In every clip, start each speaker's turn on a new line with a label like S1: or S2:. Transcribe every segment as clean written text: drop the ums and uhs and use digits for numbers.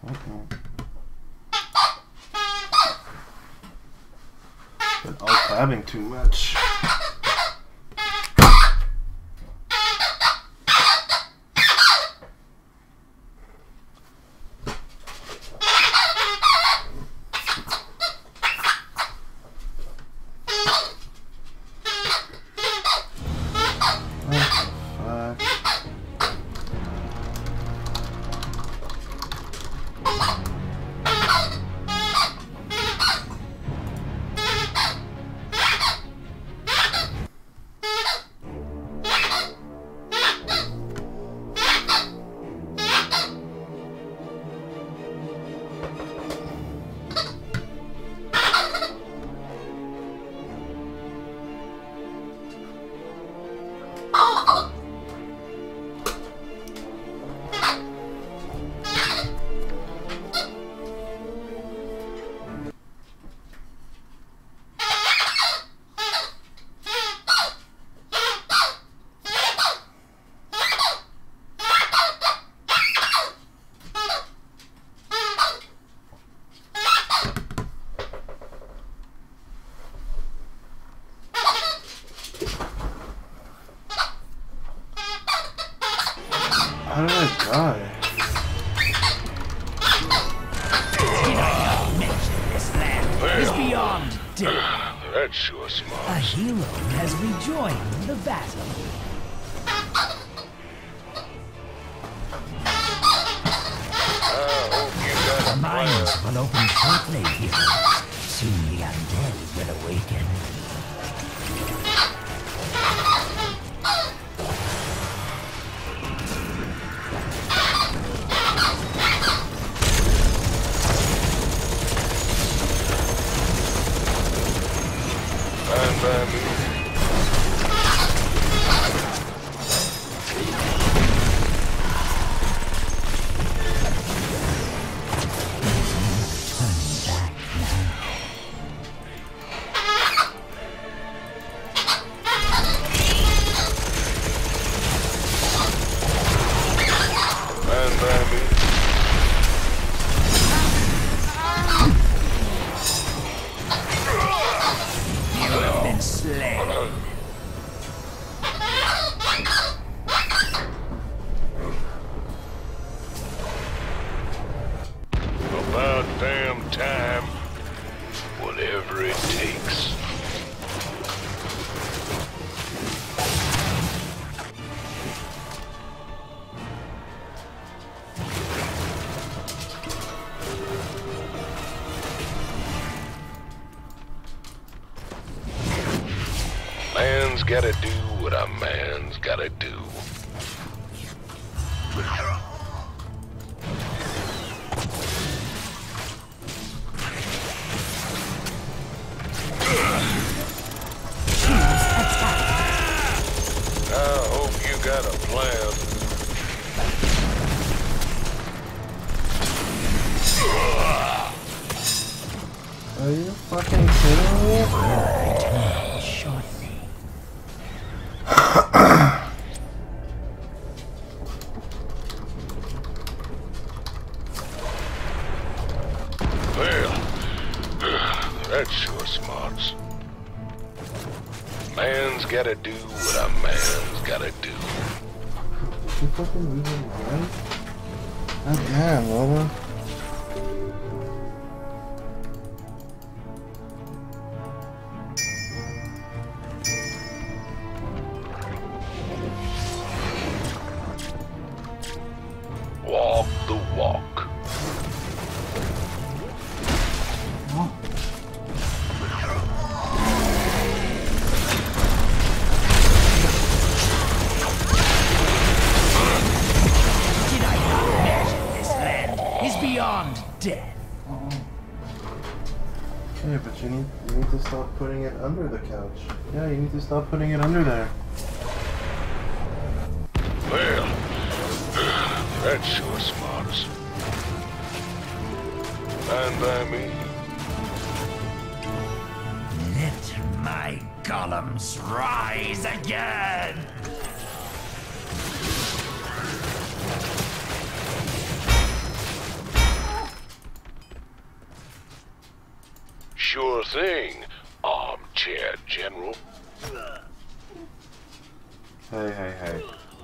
S1: But alt-tabbing too much. How did I die?
S2: Did I not mention this land is beyond death?
S3: That's sure smart.
S2: A hero has rejoined the battle. The mines will open shortly, hero. Soon the undead will awaken.
S3: About damn time. Whatever it takes. Man's gotta do what a man's gotta do. I hope you got a plan.
S1: Are you fucking kidding me?
S2: Shortly.
S3: Well, that's sure smarts. Man's gotta do what a man's gotta do.
S1: You fucking moving right? God damn, Lola.
S3: Walk the walk.
S2: Did I not mention this land is beyond death?
S1: Yeah, but you need to stop putting it under the couch. Yeah, you need to stop putting it under there.
S3: Well, that's sure smarts. Fine by me.
S2: Let my golems rise again!
S3: Sure thing, Armchair General.
S1: Hey, hey, hey.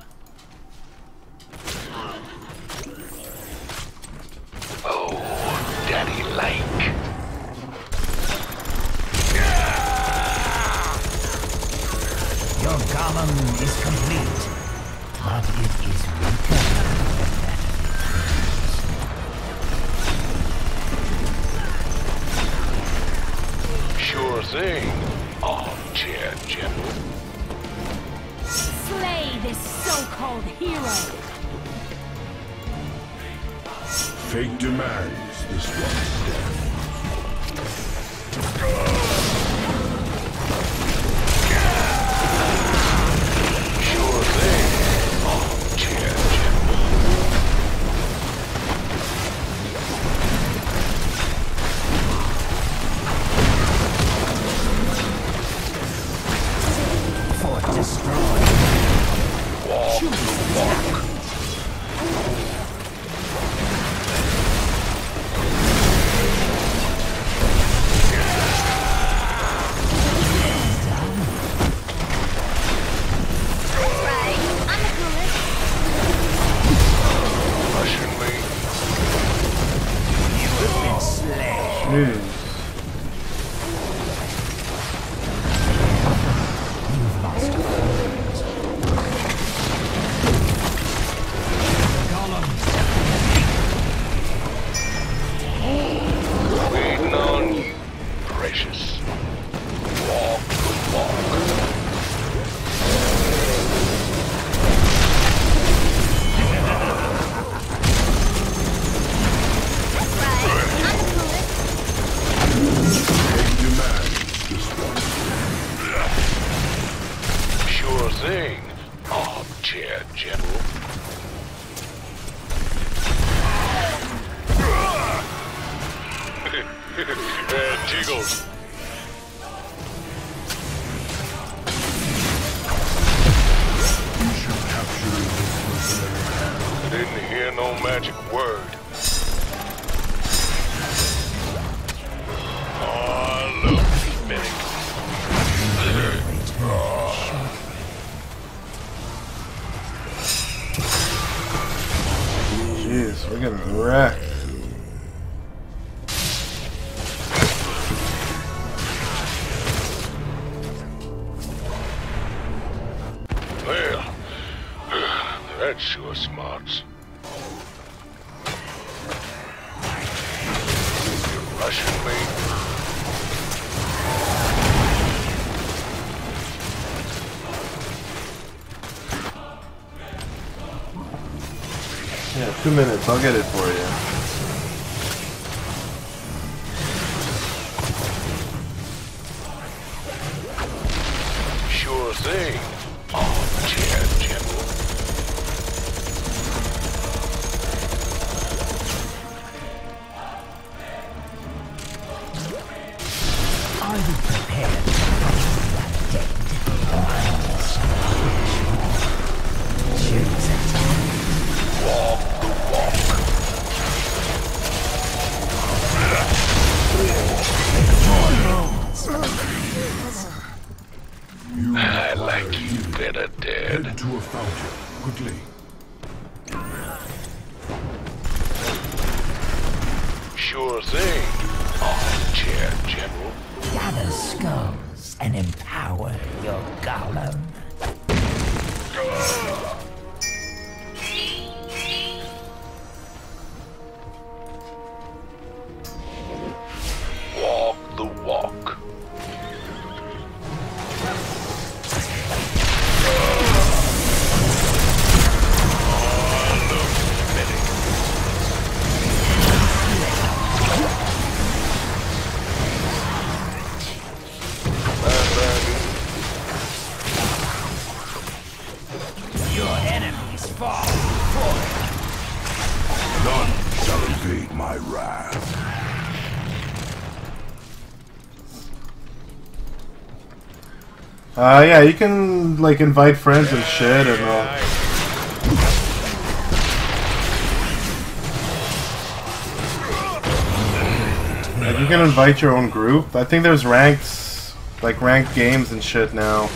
S3: Oh, Daddy like.
S2: Your golem is complete, but it is weaker than that.
S3: Sure thing, Armchair General.
S4: Slay this so-called hero!
S5: Fate demands this one's death.
S3: Sure thing, Armchair General.
S2: Fort destroyed.
S3: Walk the walk. Rushing me.
S1: Jeez.
S2: You've lost a friend. Golem.
S3: Waiting on you, precious. Walk the walk.
S5: Fate demands this one.
S3: Sure thing, Armchair General. Jiggles.
S5: You should capture this mercenary.
S3: Didn't hear no magic word. Oh, I love Medic.
S1: Jeez, we're getting wrecked.
S3: Well, that's sure smarts. You're rushing me.
S1: Yeah, 2 minutes. I'll get it for you.
S3: Sure thing, Armchair General.
S2: Are you prepared to fight that dead? Choose a time.
S3: Walk the walk.
S5: You
S3: I like you better dead.
S5: head to a fountain, quickly.
S3: Sure thing, Armchair General.
S2: Gather skulls and empower your golem.
S3: Walk the walk.
S2: Your enemies fall before
S5: None shall evade my wrath.
S1: Yeah, you can like invite friends and shit and Like, you can invite your own group. I think there's ranks, like ranked games and shit now.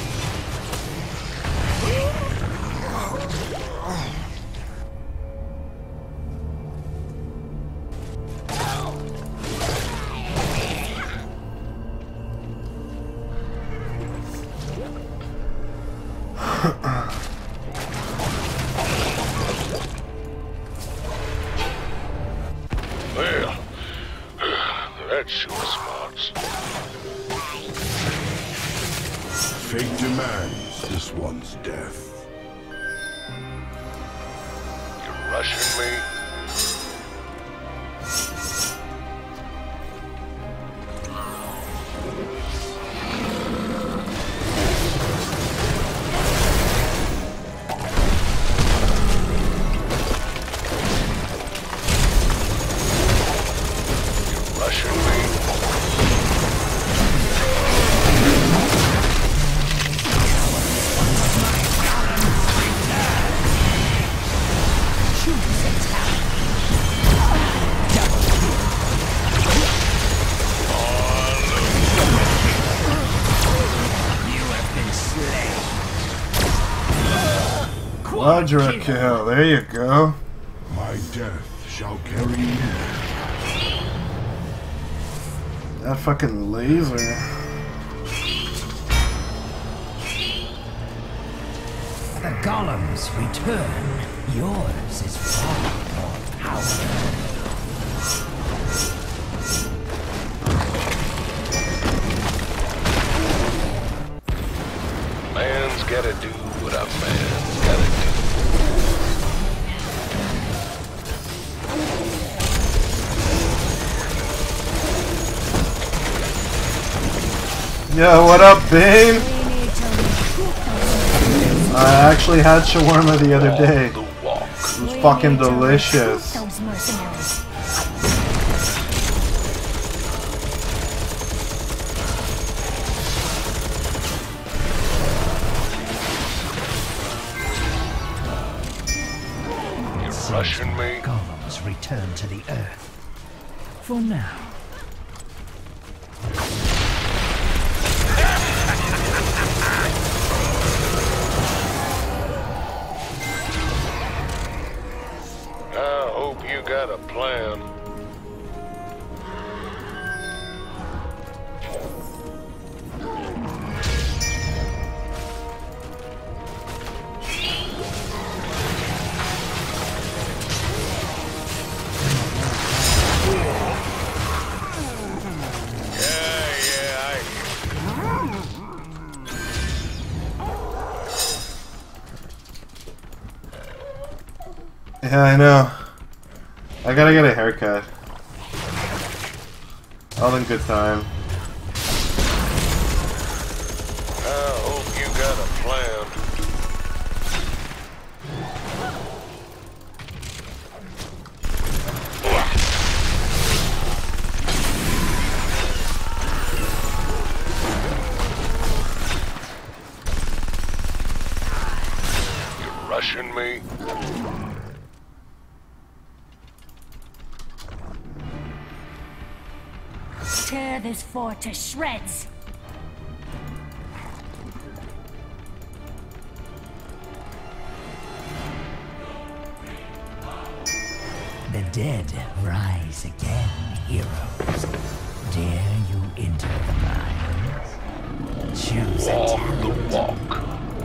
S3: Well, that sure smarts.
S5: Fate demands this one's death.
S3: You're rushing me?
S1: Quadra kill, there you go.
S5: My death shall carry me.
S1: That fucking laser.
S2: The golems return. Yours is far more powerful.
S3: Man's gotta do what a man's gotta do.
S1: Yo, what up, Bane? I actually had shawarma the other day.
S3: The walk.
S1: It was fucking delicious.
S4: Those mercenaries.
S3: You're rushing me?
S2: Golems return to the earth. For now.
S3: I hope you got a plan.
S1: Yeah, I know. I gotta get a haircut. All in good time.
S3: I hope you got a plan. You're rushing me?
S4: Tear this fort to shreds.
S2: The dead rise again, heroes. Dare you enter the mines? Choose a
S3: Walk
S2: talent.
S3: the walk.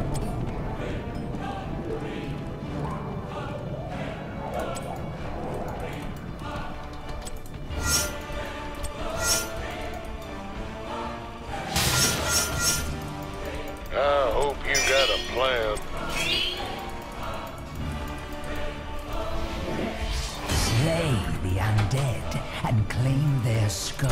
S3: I hope you got a plan.
S2: Slay the undead and claim their skulls.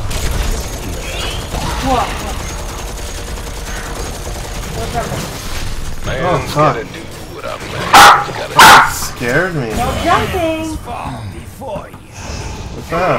S3: Man's
S1: fuck.
S3: gotta do what a man's gotta
S1: That scared me.
S6: Jumping!
S2: Fall before you.
S1: What's up?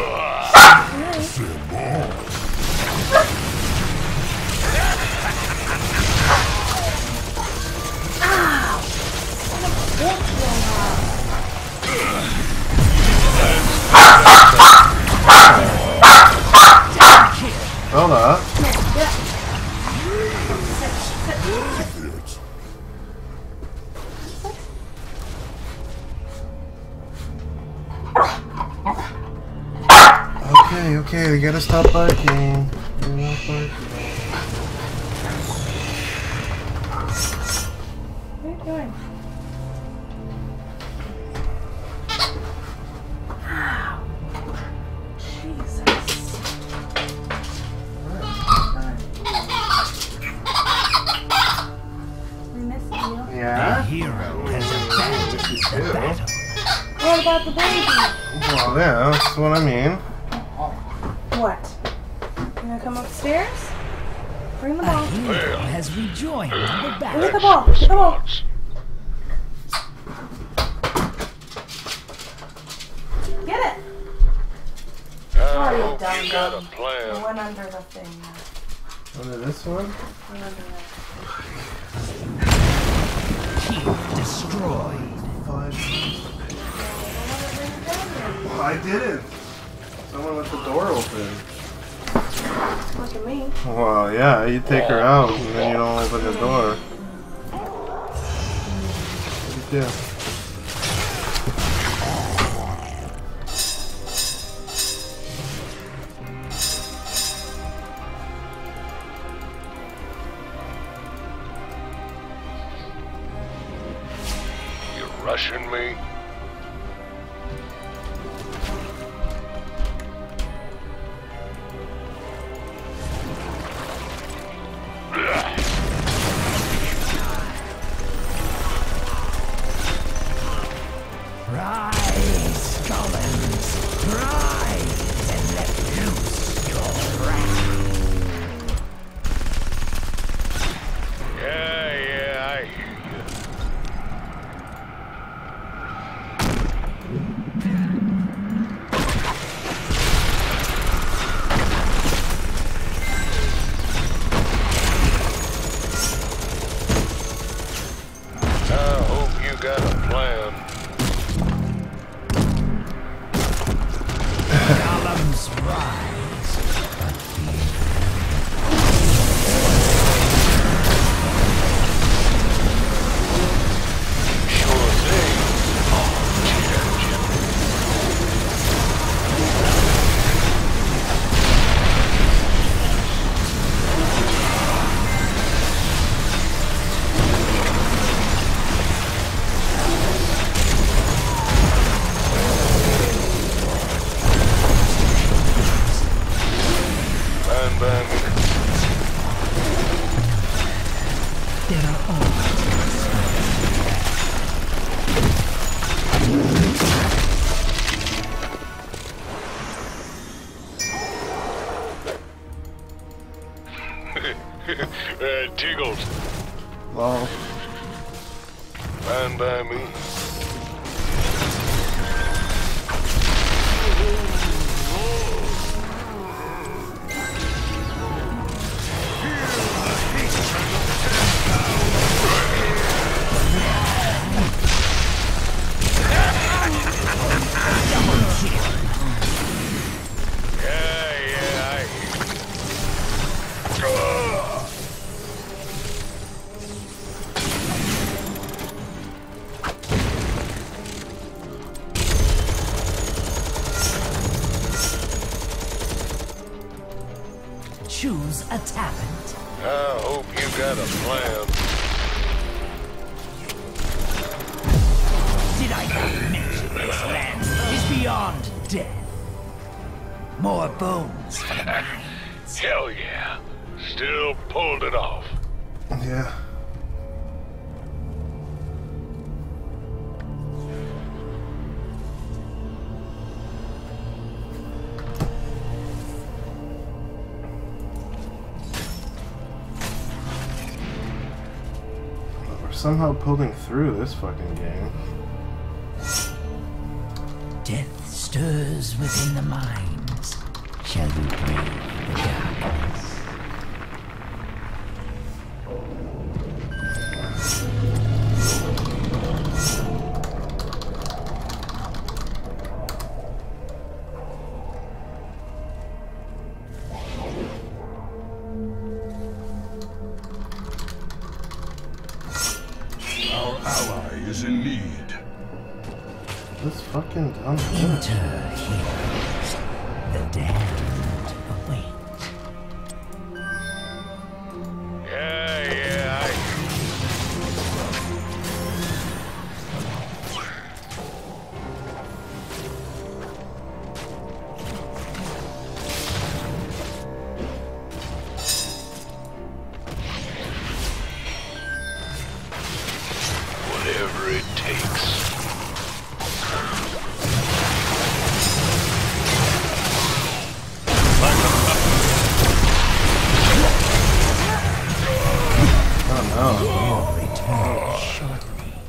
S1: Okay, okay, you gotta stop barking. You're not barking.
S6: What are you doing? Wow. Jesus. We missed you.
S2: The
S1: Yeah?
S2: hero has abandoned the battle.
S6: What about the baby?
S1: Well, yeah, that's what I mean.
S6: What? You gonna come upstairs? Bring the
S2: A
S6: ball.
S2: hero has rejoined the
S6: Get
S2: battle.
S6: the ball. Get the ball. Get it.
S3: I
S6: Oh, you
S3: hope
S6: dumb
S3: you got a
S6: dumb. It
S3: plan.
S6: went under the thing.
S1: Under this one?
S6: Went under that.
S2: Team destroyed.
S1: I didn't. Someone left the door open.
S6: Look at me.
S1: Well, yeah, you take her out and then you don't open the door. What do you do?
S3: You rushing me?
S2: Rise, golems, rise and let loose your wrath.
S3: Yeah, I hear you. I hope you got a plan.
S2: Golems rise.
S3: Sure thing. Bang, bang.
S2: There are always
S3: Tiggles.
S1: Well,
S3: Fine by me. Yeah, I hear you.
S2: choose a talent.
S3: I hope you got a plan.
S2: Did I not mention this land is beyond death? More bones for the mines.
S3: Hell yeah. Still pulled it off.
S1: yeah. We're somehow pulling through this fucking game.
S2: Death stirs within the mines. Shall you brave the darkness?
S5: Our ally is in need.
S1: This fucking dumb shit.
S2: Enter here. The damned await.
S3: Yeah, whatever it takes.
S1: Oh
S2: Return shortly.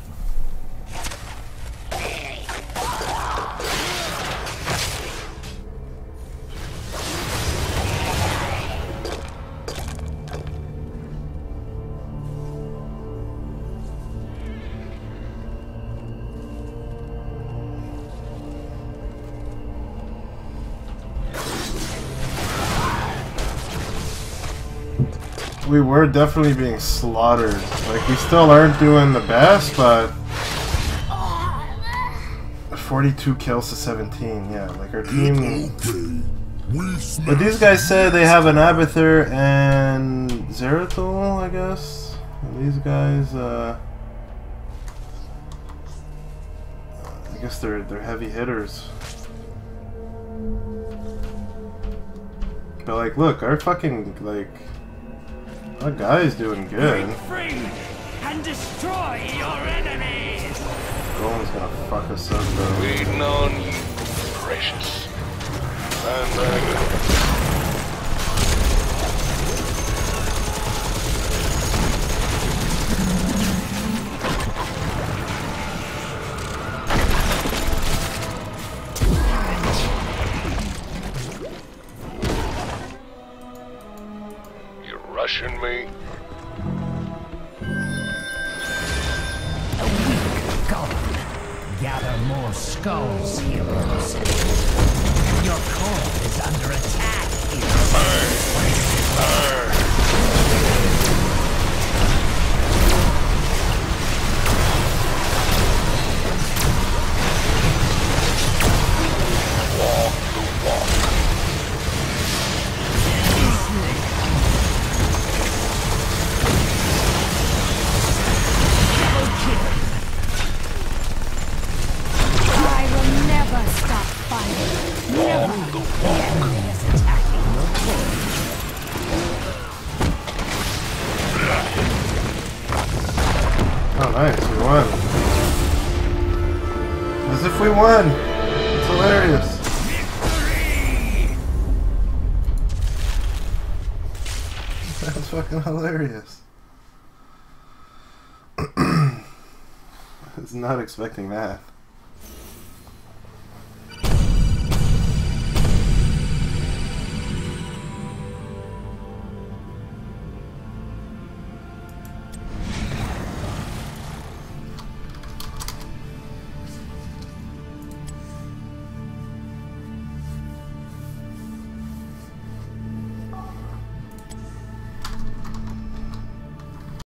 S1: no. We were definitely being slaughtered. Like, we still aren't doing the best, but 42 kills to 17. Yeah, like our team. But these guys said they have an Abathur and Zeratul, I guess. And these guys, I guess they're heavy hitters. But like, look, our fucking like, our guy's doing good.
S2: Break free and destroy your enemies.
S1: Golem's gonna fuck us up though.
S3: Waiting on you, precious. You're rushing me?
S2: A weak golem. Gather more skulls, heroes. Your core is under attack, heroes.
S3: Walk the walk.
S4: I will never stop fighting. Never.
S2: The enemy is attacking your core.
S1: Oh, nice, we won. As if we won. It's hilarious. That's fucking hilarious. I was not expecting that.